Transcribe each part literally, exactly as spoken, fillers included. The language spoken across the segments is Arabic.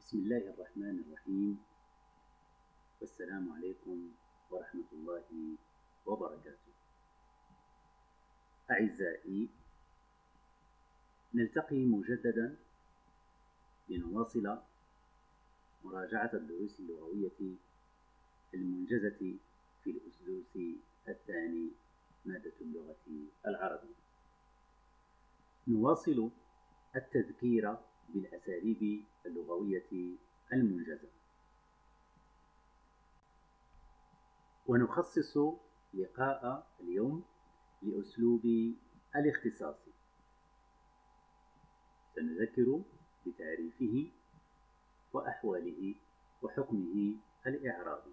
بسم الله الرحمن الرحيم، والسلام عليكم ورحمة الله وبركاته. أعزائي، نلتقي مجددا لنواصل مراجعة الدروس اللغوية المنجزة في الأسلوب الثاني مادة اللغة العربية. نواصل التذكير بالأساليب اللغوية المنجزة، ونخصص لقاء اليوم لأسلوب الاختصاص. سنذكر بتعريفه وأحواله وحكمه الإعرابي.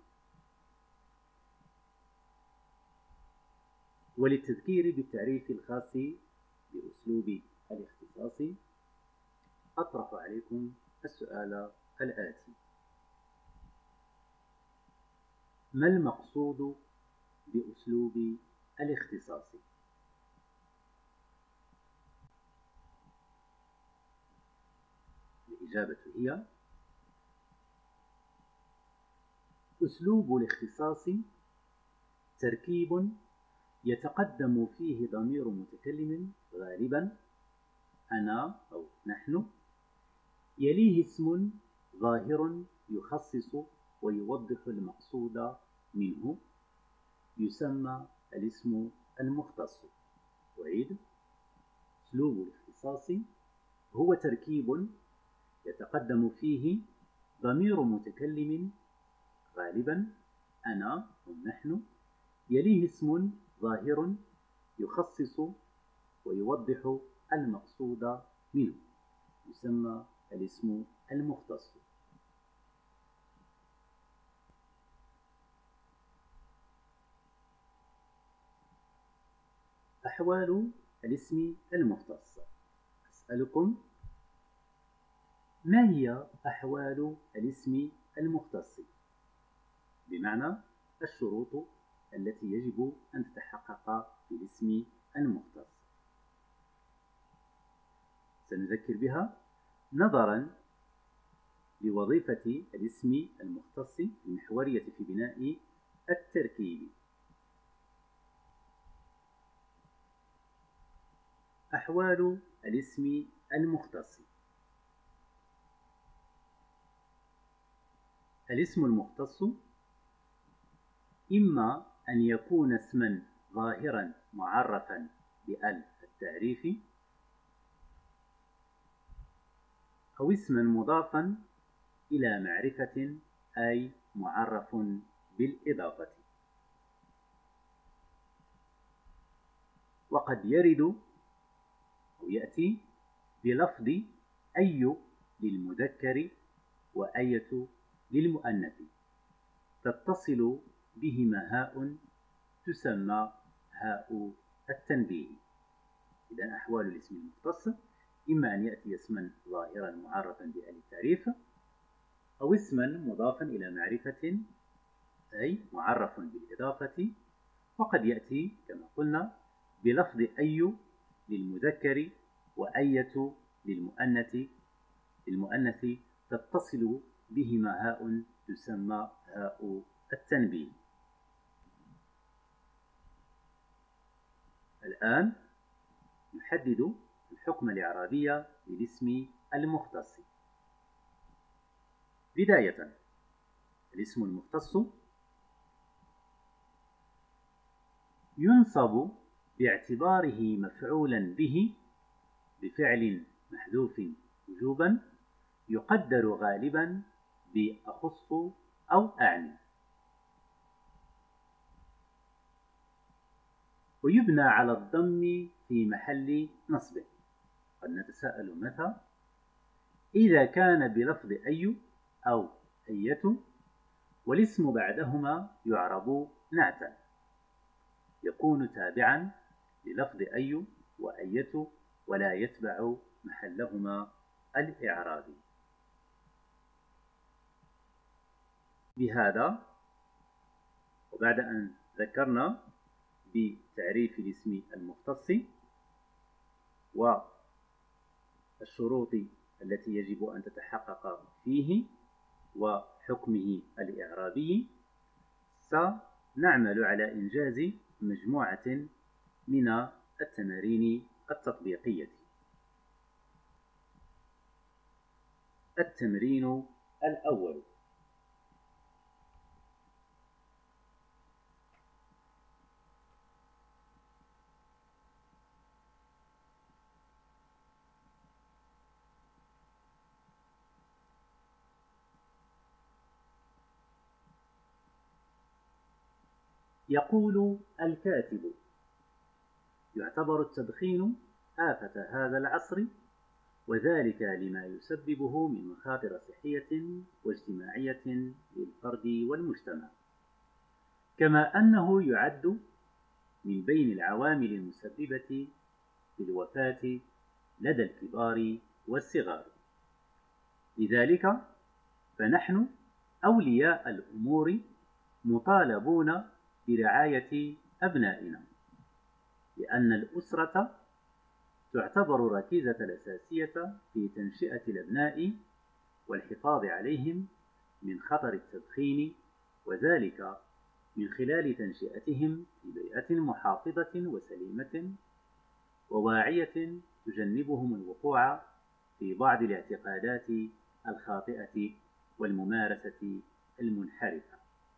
وللتذكير بالتعريف الخاص بأسلوب الاختصاص أطرح عليكم السؤال الآتي: ما المقصود بأسلوب الاختصاص؟ الإجابة هي: أسلوب الاختصاص تركيب يتقدم فيه ضمير متكلم غالبا أنا أو نحن، يليه اسم ظاهر يخصص ويوضح المقصود منه، يسمى الاسم المختص. أعيد: أسلوب الاختصاص هو تركيب يتقدم فيه ضمير متكلم غالبا أنا أو نحن، يليه اسم ظاهر يخصص ويوضح المقصود منه، يسمى الاسم المختص. أحوال الاسم المختص. أسألكم: ما هي أحوال الاسم المختص؟ بمعنى الشروط التي يجب أن تتحقق في الاسم المختص. سنذكر بها نظرا لوظيفة الاسم المختص المحورية في بناء التركيب. أحوال الاسم المختص: الاسم المختص إما أن يكون اسما ظاهرا معرفا بأل التعريف، أو اسما مضافا إلى معرفة أي معرف بالإضافة. وقد يرد أو يأتي بلفظ أي للمذكر وأية للمؤنث، تتصل بهما هاء تسمى هاء التنبيه. إذن أحوال الاسم المختص إما أن يأتي اسما ظاهرا معرفا بأل التعريف، أو اسما مضافا إلى معرفة أي معرف بالإضافة، وقد يأتي كما قلنا بلفظ أي للمذكر وأية للمؤنث للمؤنث تتصل بهما هاء تسمى هاء التنبيه. الآن نحدد الحكم الإعرابي للاسم المختص. بداية، الاسم المختص ينصب باعتباره مفعولا به بفعل محذوف وجوبا، يقدر غالبا بأخص أو أعني، ويبنى على الضم في محل نصب. قد نتساءل متى؟ إذا كان بلفظ أي أو أية والاسم بعدهما يعرب نعتا، يكون تابعا للفظ أي وأية ولا يتبع محلهما الإعرابي. بهذا، وبعد أن ذكرنا بتعريف الاسم المختص والشروط التي يجب أن تتحقق فيه وحكمه الإعرابي، سنعمل على إنجاز مجموعة من التمارين التطبيقية. التمرين الأول: يقول الكاتب: يعتبر التدخين آفة هذا العصر، وذلك لما يسببه من مخاطر صحية واجتماعية للفرد والمجتمع، كما أنه يعد من بين العوامل المسببة للوفاة لدى الكبار والصغار. لذلك فنحن أولياء الأمور مطالبون برعاية أبنائنا، لأن الأسرة تعتبر الركيزة الأساسية في تنشئة الأبناء والحفاظ عليهم من خطر التدخين، وذلك من خلال تنشئتهم في بيئة محافظة وسليمة وواعية تجنبهم الوقوع في بعض الاعتقادات الخاطئة والممارسة المنحرفة.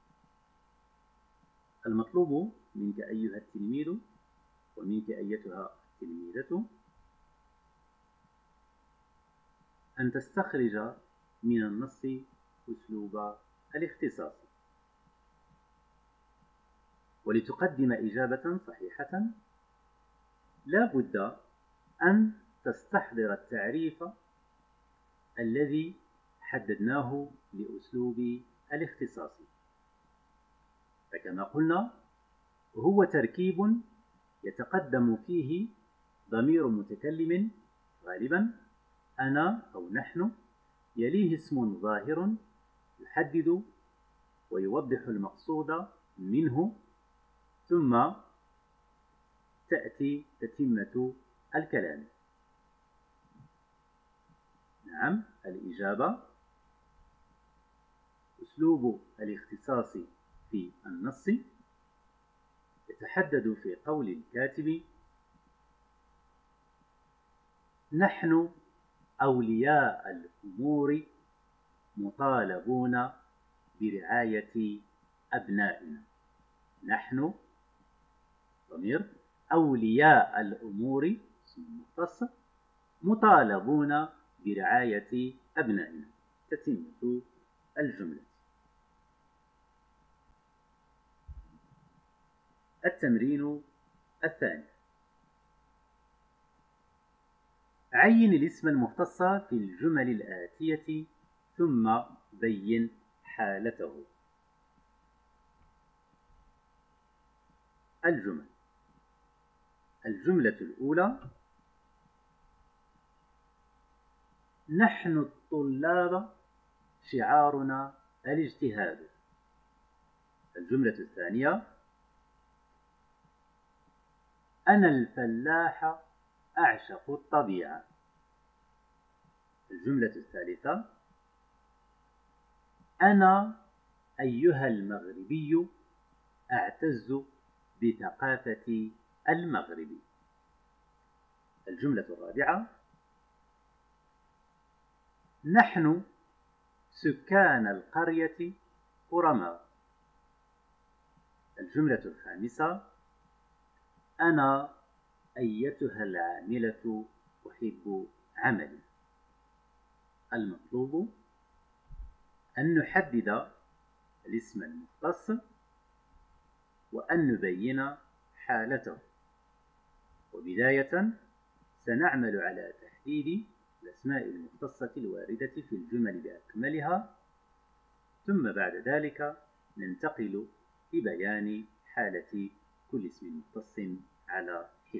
المطلوب منك أيها التلميذ ومنك أيتها التلميذة أن تستخرج من النص أسلوب الاختصاص، ولتقدم إجابة صحيحة لا بد أن تستحضر التعريف الذي حددناه لأسلوب الاختصاص. فكما قلنا هو تركيب يتقدم فيه ضمير متكلم غالبا أنا أو نحن، يليه اسم ظاهر يحدد ويوضح المقصود منه، ثم تأتي تتمة الكلام. نعم، الإجابة: أسلوب الاختصاص في النص يتحدد في قول الكاتب: نحن أولياء الأمور مطالبون برعاية أبنائنا. نحن ضمير أولياء الأمور اسم مختص مطالبون برعاية أبنائنا. تتمة الجملة. التمرين الثاني: عين الاسم المختص في الجمل الآتية ثم بين حالته. الجمل: الجملة الأولى: نحن الطلاب شعارنا الاجتهاد. الجملة الثانية: أنا الفلاح أعشق الطبيعة. الجملة الثالثة: أنا أيها المغربي أعتز بثقافة المغرب. الجملة الرابعة: نحن سكان القرية كرماء. الجملة الخامسة: أنا أيتها العاملة أحب عملي. المطلوب أن نحدد الاسم المختص وأن نبين حالته. وبداية سنعمل على تحديد الأسماء المختصة الواردة في الجمل بأكملها، ثم بعد ذلك ننتقل لبيان حالة كل اسم مختص على حدة.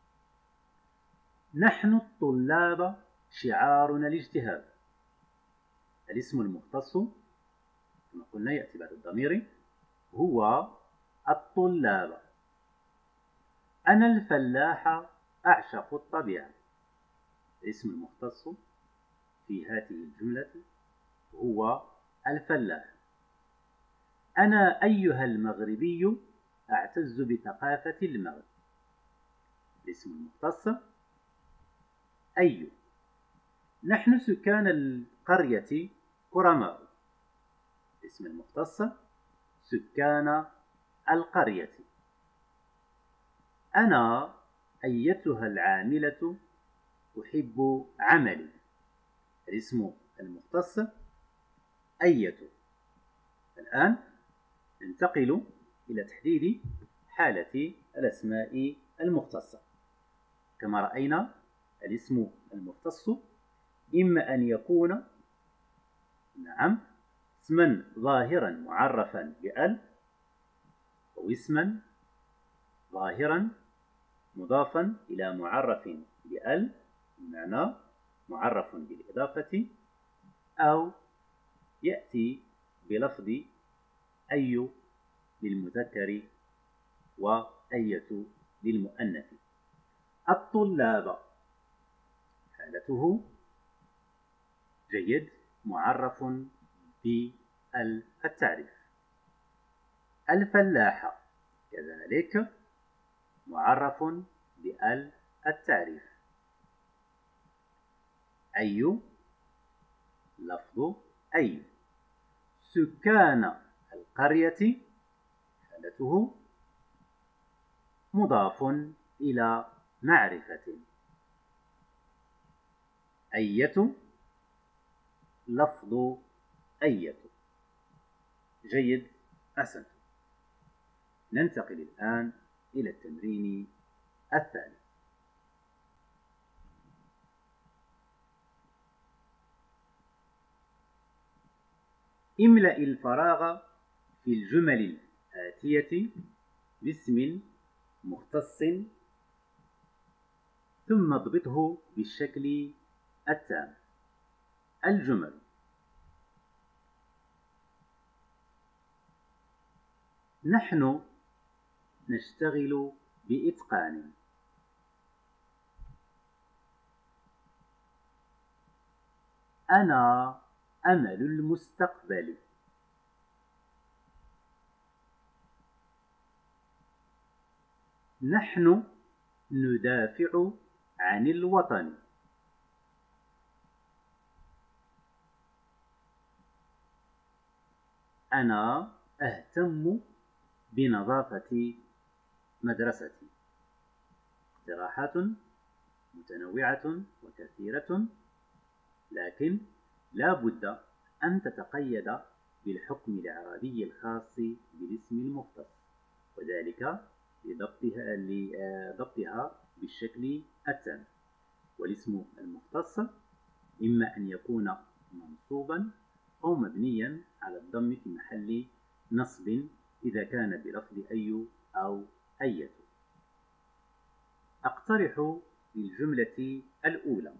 نحن الطلاب شعارنا الاجتهاد. الاسم المختص كما قلنا يأتي بعد الضمير هو الطلاب. أنا الفلاح أعشق الطبيعة. الاسم المختص في هذه الجملة هو الفلاح. أنا أيها المغربي أعتز بثقافة المغرب. الاسم المختص أي. نحن سكان القرية كرماء. الاسم المختص سكان القرية. أنا أيتها العاملة أحب عملي. الاسم المختص أية. الآن ننتقل إلى تحديد حالة الأسماء المختصة. كما رأينا الاسم المختص إما أن يكون نعم اسما ظاهرا معرفا بأل، أو اسما ظاهرا مضافا إلى معرف بأل بمعنى معرف بالإضافة، أو يأتي بلفظ أي للمذكر وأية للمؤنث. الطلاب حالته جيد معرف بالتعريف. الفلاح كذلك معرف بال التعريف. أي لفظ أي. سكان القرية حالته مضاف إلى معرفة. أية لفظ أية. جيد، أحسنت. ننتقل الآن إلى التمرين الثاني. املأ الفراغ في الجمل الآتية باسم مختص ثم اضبطه بالشكل التام. الجمل: نحن نشتغل بإتقان. أنا أمل المستقبل. نحن ندافع عن الوطن. أنا أهتم بنظافة مدرستي. اقتراحات متنوعة وكثيرة، لكن لا بد أن تتقيد بالحكم الإعرابي الخاص بالاسم المختص، وذلك لضبطها لضبطها بالشكل التام. والاسم المختص إما أن يكون منصوبا أو مبنيا على الضم في محل نصب إذا كان بلفظ أي أو أية. أقترح للجملة الأولى: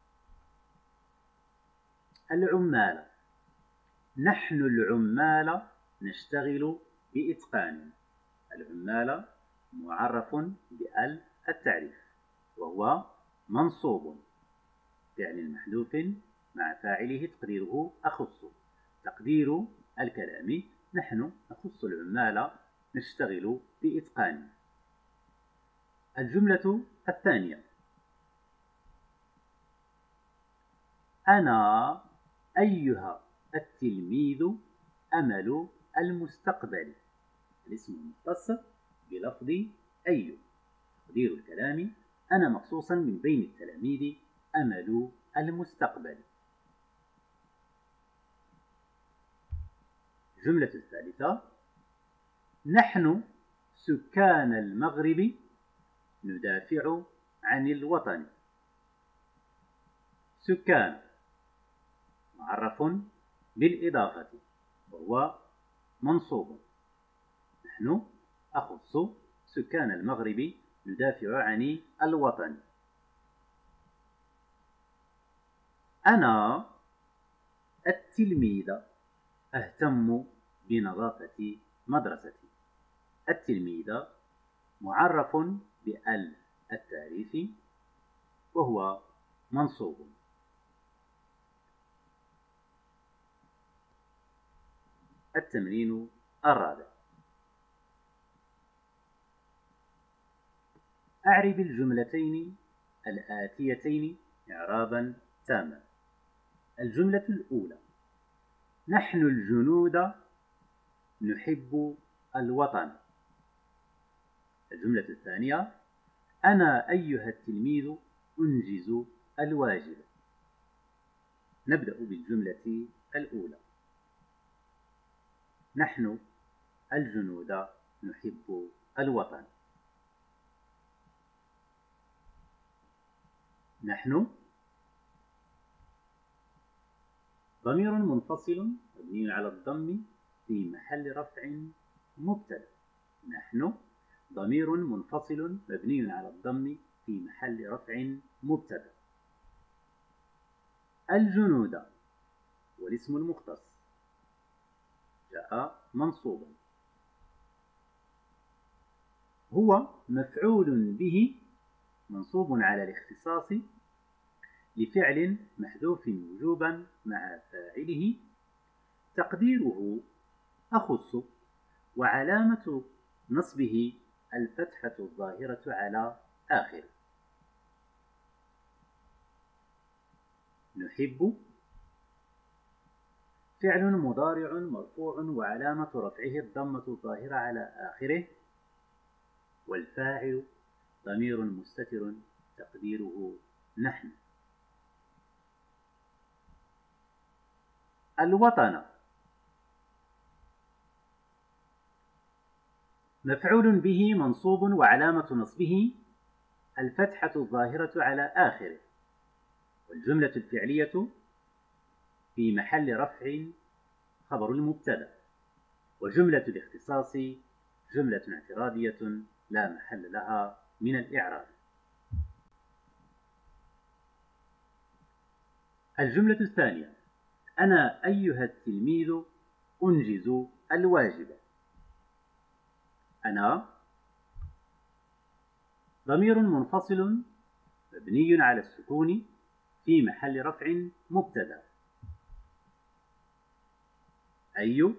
العمال. نحن العمال نشتغل بإتقان. العمال معرف بال التعريف وهو منصوب، فعل محذوف مع فاعله تقديره أخص. تقدير الكلام: نحن نخص العمال نشتغل بإتقان. الجملة الثانية: أنا أيها التلميذ أمل المستقبل. الاسم المختص بلفظ أي. تقدير الكلام: أنا مخصوصا من بين التلاميذ أمل المستقبل. الجملة الثالثة: نحن سكان المغرب ندافع عن الوطن. سكان معرف بالإضافة وهو منصوب. نحن أخص سكان المغرب ندافع عن الوطن. أنا التلميذ أهتم بنظافة مدرستي. التلميذ معرف بال التعريف وهو منصوب. التمرين الرابع. أعرب الجملتين الآتيتين إعرابا تاما. الجملة الأولى: نحن الجنود نحب الوطن. الجملة الثانية: أنا أيها التلميذ أنجز الواجب. نبدأ بالجملة الأولى: نحن الجنود نحب الوطن. نحن ضمير منفصل مبني على الضم في محل رفع مبتدأ. نحن ضمير منفصل مبني على الضم في محل رفع مبتدأ. الجنود والاسم المختص جاء منصوبا. هو مفعول به منصوب على الاختصاص لفعل محذوف وجوبا مع فاعله تقديره أخص، وعلامة نصبه الفتحة الظاهرة على آخره. نحب فعل مضارع مرفوع وعلامة رفعه الضمة الظاهرة على آخره، والفاعل ضمير مستتر تقديره نحن. الوطن مفعول به منصوب وعلامة نصبه الفتحة الظاهرة على آخره، والجملة الفعلية في محل رفع خبر المبتدأ، وجملة الاختصاص جملة اعتراضية لا محل لها من الإعراب. الجملة الثانية: أنا أيها التلميذ أنجز الواجب. أنا ضمير منفصل مبني على السكون في محل رفع مبتدأ. أي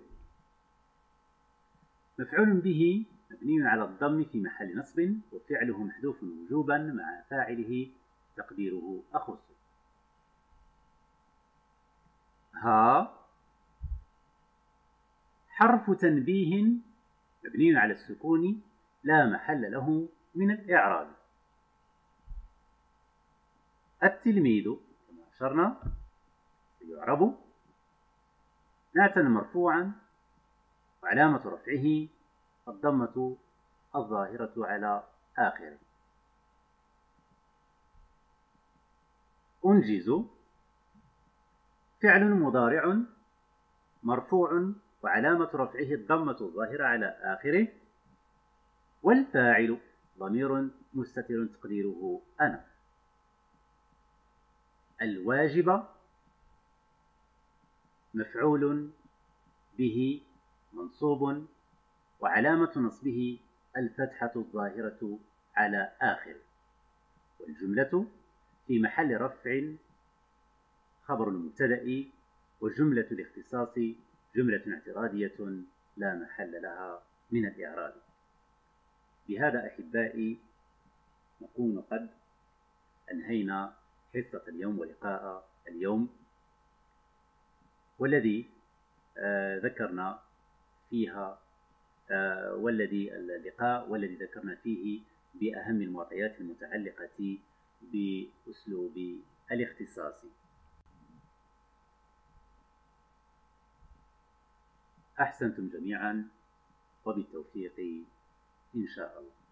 مفعول به مبني على الضم في محل نصب، وفعله محذوف وجوبا مع فاعله تقديره أخص. ها حرف تنبيه مبني على السكون لا محل له من الإعراب. التلميذ كما أشرنا يعرب نعتا مرفوعا وعلامة رفعه الضمة الظاهرة على آخره. أنجز فعل مضارع مرفوع وعلامة رفعه الضمة الظاهرة على آخره، والفاعل ضمير مستتر تقديره أنا. الواجب مفعول به منصوب وعلامة نصبه الفتحة الظاهرة على آخره، والجملة في محل رفع خبر المبتدأ، وجملة الاختصاص جملة اعتراضية لا محل لها من الإعراب. بهذا أحبائي نكون قد أنهينا حصة اليوم ولقاء اليوم، والذي آه ذكرنا فيها آه والذي اللقاء والذي ذكرنا فيه بأهم المعطيات المتعلقة بأسلوب الاختصاص. أحسنتم جميعا، وبالتوفيق إن شاء الله.